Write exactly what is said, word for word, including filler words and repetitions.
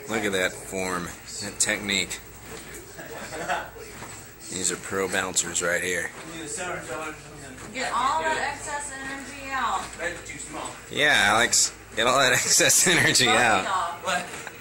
Look at that form, that technique. These are pro bouncers right here. Get all that excess energy out. Yeah, Alex, get all that excess energy out. What?